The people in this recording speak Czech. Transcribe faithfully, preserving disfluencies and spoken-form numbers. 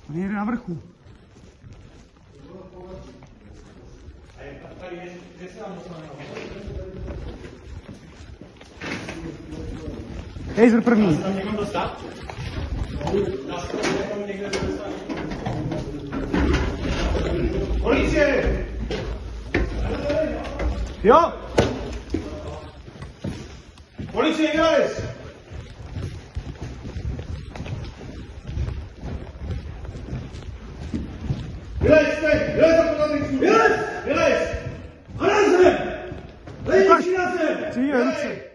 On jede na vrchu. Taser první. Tam někam dostat? Policie! Jo! Policie, guys! Vylezte! Vylezte po tam! Vylez! Vylez! A na zem! Lejte si na zem! Přijde, ruce.